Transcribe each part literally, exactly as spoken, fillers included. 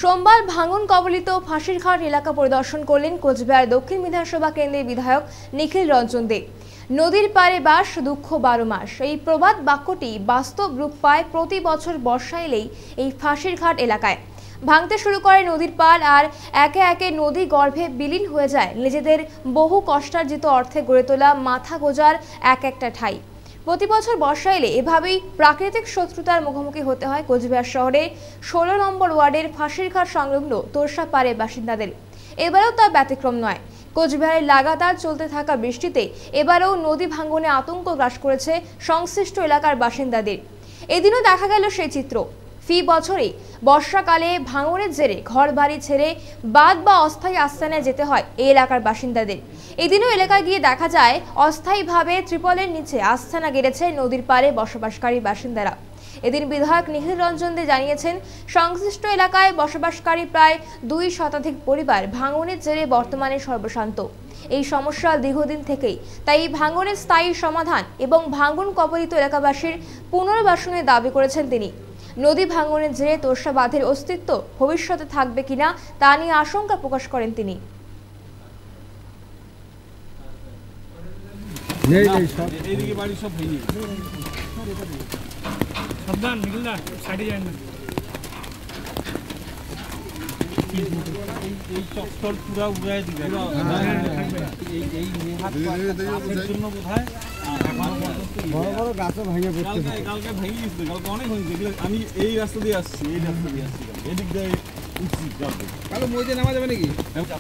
সোমবার ভাঙন কবলিত ফাঁসিরঘাট এলাকা পরিদর্শন করলেন কোচবিহার দক্ষিণ বিধানসভা কেন্দ্রের বিধায়ক নিখিল রঞ্জন দে। নদীর পাড়ে বাস দুঃখ বারো মাস, এই প্রবাদ বাক্যটি বাস্তব রূপ পায় প্রতি বছর বর্ষা এলেই এই ফাঁসিরঘাট এলাকায়। ভাঙতে শুরু করে নদীর পাড় আর একে একে নদী গর্ভে বিলীন হয়ে যায় নিজেদের বহু কষ্টার্জিত অর্থে গড়ে তোলা মাথা গোজার এক একটা ঠাঁই। প্রতি বছর বর্ষা এলে এভাবেই প্রাকৃতিক শত্রুতার মুখোমুখি হতে হয় কোচবিহার শহরের ষোলো নম্বর ওয়ার্ডের ফাঁসিরঘাট সংলগ্ন তোরসাপাড়ের বাসিন্দাদের। এবারেও তা ব্যতিক্রম নয়। কোচবিহারের লাগাতার চলতে থাকা বৃষ্টিতে এবারেও নদী ভাঙনে আতঙ্ক গ্রাস করেছে সংশ্লিষ্ট এলাকার বাসিন্দাদের। এদিনও দেখা গেল সেই চিত্র। ফি বছরে বর্ষাকালে ভাঙনের জেরে ঘর বাড়ি ছেড়ে বাঁধ বা অস্থায়ী আস্তানে যেতে হয় এই এলাকার বাসিন্দাদের। এদিনও এলাকায় গিয়ে দেখা যায় অস্থায়ীভাবে ত্রিপলের নিচে আস্তানা গেড়েছে নদীর পাড়ে বসবাসকারী বাসিন্দারা। এদিন বিধায়ক নিখিল রঞ্জন দে জানিয়েছেন, সংশ্লিষ্ট এলাকায় বসবাসকারী প্রায় দুই শতাধিক পরিবার ভাঙনের জেরে বর্তমানে সর্বশান্ত। এই সমস্যা দীর্ঘদিন থেকেই, তাই ভাঙনের স্থায়ী সমাধান এবং ভাঙন কবলিত এলাকাবাসীর পুনর্বাসনের দাবি করেছেন তিনি। নদী ভাঙনের জেরে তোরসা বাঁধের অস্তিত্ব ভবিষ্যতে থাকবে কিনা তা নিয়ে আশঙ্কা প্রকাশ করেন তিনি। বড় বড় গাছও ভেঙে পড়ছে, কালকে ভেঙে গেছে, কালকে অনেক হয়েছে। আমি এই রাস্তা দিয়ে আসছি, এই রাস্তা দিয়ে আসছি, এদিক দিয়ে উঠছি, কালকে মইতে নামা যাবে নাকি?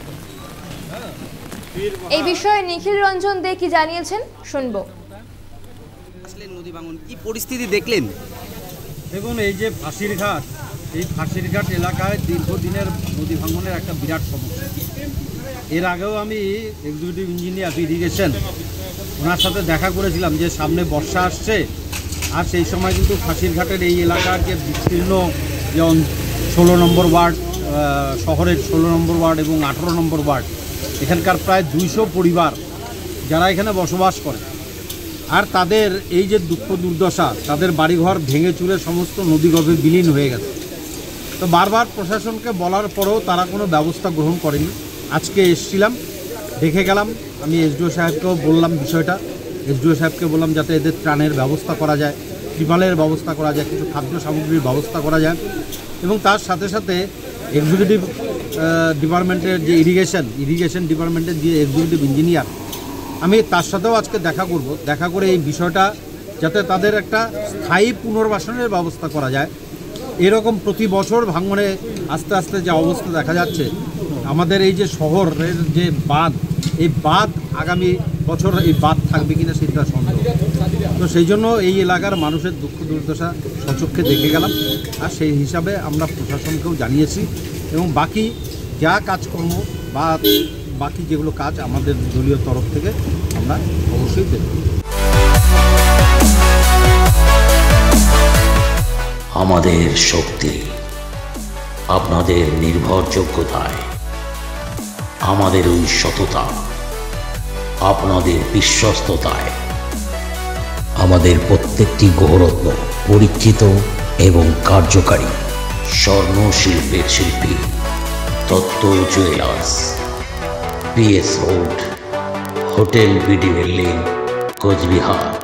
এই বিষয়ে নিখিল রঞ্জন দে কি জানিয়েছেন শুনবো। আসলে নদী ভাঙন কি পরিস্থিতি দেখলেন? দেখুন, এই যে ফাঁসিরঘাট, এই ফাঁসিরঘাট এলাকায় দীর্ঘদিনের নদী ভাঙনের একটা বিরাট সমস্যা। এর আগেও আমি এক্সিকিউটিভ ইঞ্জিনিয়ার ইরিগেশন ওনার সাথে দেখা করেছিলাম যে সামনে বর্ষা আসছে, আর সেই সময় কিন্তু ফাঁসিরঘাটের এই এলাকার যে বিস্তীর্ণ যে ষোলো নম্বর ওয়ার্ড, শহরের ষোলো নম্বর ওয়ার্ড এবং আঠেরো নম্বর ওয়ার্ড, এখানকার প্রায় দুইশো পরিবার যারা এখানে বসবাস করে, আর তাদের এই যে দুঃখ দুর্দশা, তাদের বাড়িঘর ভেঙে চুরে সমস্ত নদীগর্ভে বিলীন হয়ে গেছে। তো বারবার প্রশাসনকে বলার পরেও তারা কোনো ব্যবস্থা গ্রহণ করেনি। আজকে এসেছিলাম, দেখে গেলাম। আমি এসডিও সাহেবকেও বললাম বিষয়টা, এসডিও সাহেবকে বললাম যাতে এদের ত্রাণের ব্যবস্থা করা যায়, ত্রিপালের ব্যবস্থা করা যায়, কিছু খাদ্য সামগ্রীর ব্যবস্থা করা যায়, এবং তার সাথে সাথে এক্সিকিউটিভ ডিপার্টমেন্টের যে ইরিগেশন ইরিগেশন ডিপার্টমেন্টের যে এক্সিকিউটিভ ইঞ্জিনিয়ার, আমি তার সাথেও আজকে দেখা করব। দেখা করে এই বিষয়টা যাতে তাদের একটা স্থায়ী পুনর্বাসনের ব্যবস্থা করা যায়। এরকম প্রতি বছর ভাঙনে আস্তে আস্তে যে অবস্থা দেখা যাচ্ছে, আমাদের এই যে শহরের যে বাঁধ, এই বাঁধ আগামী বছর এই বাঁধ থাকবে কিনা সেটা সন্দেহ। তো সেই জন্য এই এলাকার মানুষের দুঃখ দুর্দশা সচক্ষে দেখে গেলাম, আর সেই হিসাবে আমরা প্রশাসনকেও জানিয়েছি, এবং বাকি যা কাজকর্ম বা বাকি যেগুলো কাজ আমাদের দলীয় তরফ থেকে আমরা অবশ্যই দেব। আমাদের শক্তি আপনাদের নির্ভরযোগ্যতায়, আমাদের ওই সততা আপনাদের বিশ্বস্ততায়, আমাদের প্রত্যেকটি গৌরত্ন পরিচিত এবং কার্যকারী। স্বর্ণ শিল্পের শিল্পী Dutta jewellers, PS road, hotel BD building, Cooch Behar.